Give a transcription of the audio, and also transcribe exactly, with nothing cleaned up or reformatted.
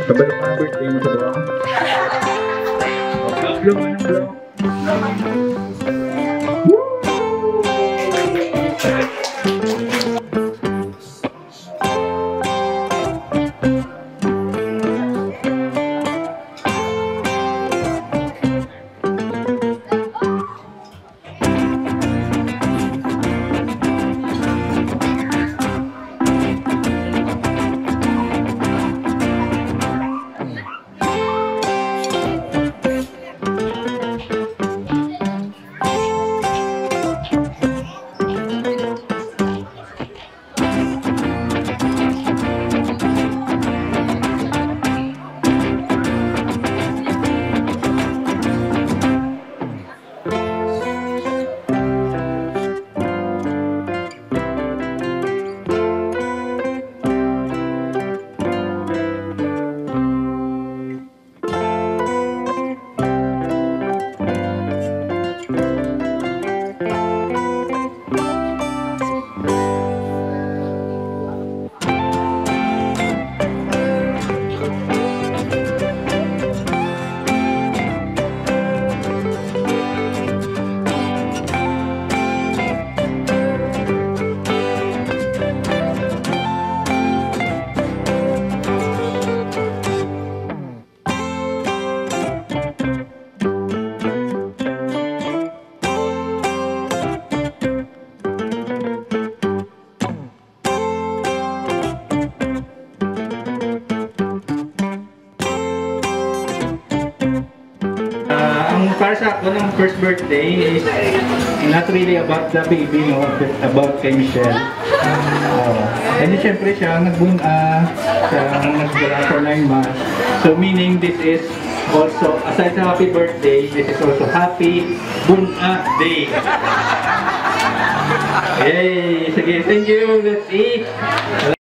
Kabalo ka na birthday mo sa buwang. Blow mo ng blow. Para sa ako ng first birthday is not really about the baby, no? About kay Michelle. Uh, and then syempre siya nagbun uh, siya nagdala for nine months. So meaning this is also, aside sa happy birthday, this is also happy Buna Day. Yay! Sige, thank you. Let's eat.